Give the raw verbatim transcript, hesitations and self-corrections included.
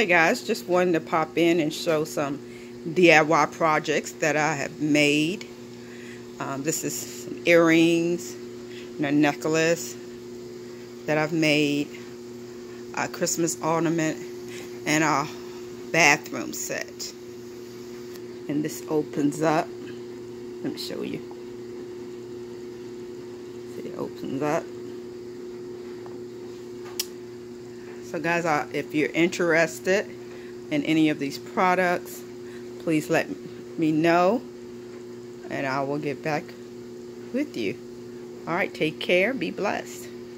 Hey guys, just wanted to pop in and show some D I Y projects that I have made. Um, this is some earrings and a necklace that I've made, a Christmas ornament, and a bathroom set. And this opens up. Let me show you. See, it opens up. So guys, uh, if you're interested in any of these products, please let me know and I will get back with you. All right, take care. Be blessed.